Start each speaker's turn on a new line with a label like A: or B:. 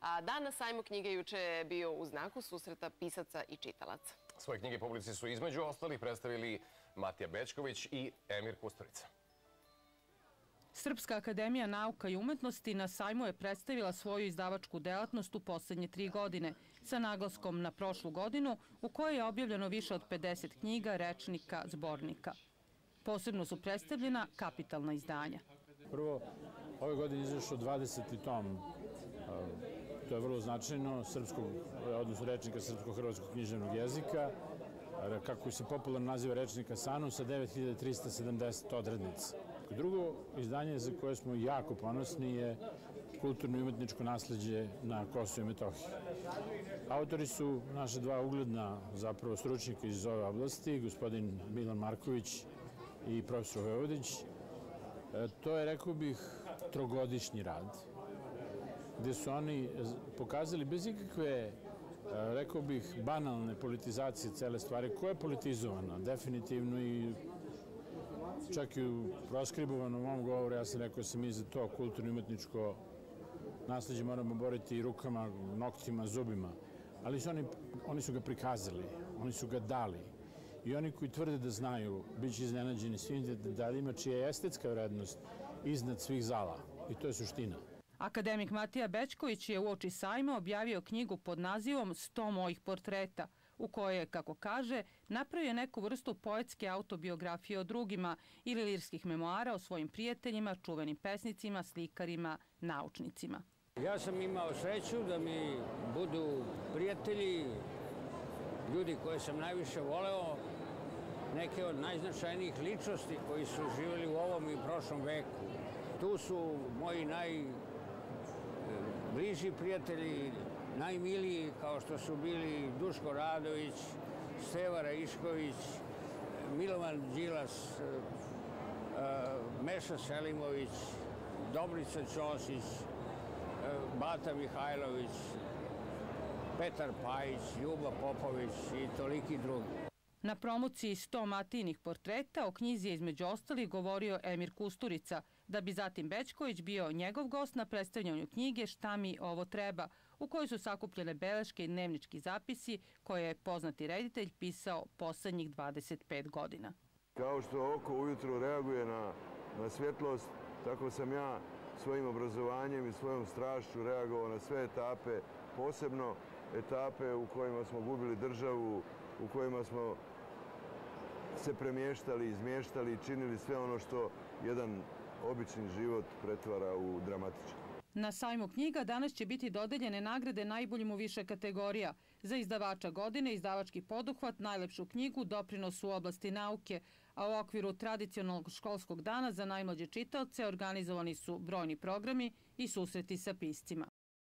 A: A dan na sajmu knjige juče je bio u znaku susreta pisaca i čitalaca.
B: Svoje knjige publici su između ostalih predstavili Matija Bećković i Emir Kusturica.
C: Srpska akademija nauka i umetnosti na sajmu je predstavila svoju izdavačku delatnost u poslednje 3 godine, sa naglaskom na prošlu godinu u kojoj je objavljeno više od 50 knjiga, rečnika, zbornika. Posebno su predstavljena kapitalna izdanja.
D: Prvo, ove godine izašao 20. tom, to je vrlo značajno, odnosno rečnika srpsko-hrvatskog književnog jezika, kako se popularno naziva rečnika SANU, sa 9370 odrednica. Drugo izdanje za koje smo jako ponosni je kulturno i umetničko nasleđe na Kosovu i Metohiji. Autori su naše dva ugledna zapravo stručnjaka iz ove oblasti, gospodin Milan Marković i profesor Vojvodić. To je, rekao bih, trogodišnji rad, gde su oni pokazali bez ikakve, rekao bih, banalne politizacije cele stvari, koja je politizovana, definitivno, i čak i u proskribovanom mom govoru ja sam rekao da se mi za to kulturno i umetničko nasleđe moramo boriti i rukama, noktima, zubima. Ali oni su ga prikazali, oni su ga dali. I oni koji tvrde da znaju, bit će iznenađeni svim detaljima čija je estetska vrednost iznad svih zala. I to je suština.
C: Akademik Matija Bećković je uoči sajma objavio knjigu pod nazivom 100 mojih portreta, u kojoj je, kako kaže, napravio neku vrstu poetske autobiografije o drugima ili lirskih memoara o svojim prijateljima, čuvenim pesnicima, slikarima, naučnicima.
E: Ja sam imao sreću da mi budu prijatelji, ljudi koje sam najviše voleo, neke od najznačajnijih ličnosti koji su živjeli u ovom i prošlom veku. Tu su moji najbliži prijatelji, najmiliji, kao što su bili Duško Radović, Steva Raišković, Milovan Đilas, Meša Selimović, Dobrica Ćosić, Bata Mihajlović, Petar Pajić, Ljuba Popović i toliki drugi.
C: Na promociji 100 Matijinih portreta o knjizi je između ostalih govorio Emir Kusturica, da bi zatim Bećković bio njegov gost na predstavljanju knjige Šta mi ovo treba, u kojoj su sakupljene beleške i dnevnički zapisi koje je poznati reditelj pisao poslednjih 25 godina.
F: Kao što oko ujutru reaguje na svjetlost, tako sam ja svojim obrazovanjem i svojom strašću reagovao na sve etape, posebno etape u kojima smo gubili državu, u kojima smo se premještali, izmještali i činili sve ono što jedan obični život pretvara u dramatičan.
C: Na sajmu knjiga danas će biti dodeljene nagrade najboljim u više kategorija. Za izdavača godine, izdavački poduhvat, najlepšu knjigu, doprinos u oblasti nauke, a u okviru tradicionalnog školskog dana za najmlađe čitaoce organizovani su brojni programi i susreti sa piscima.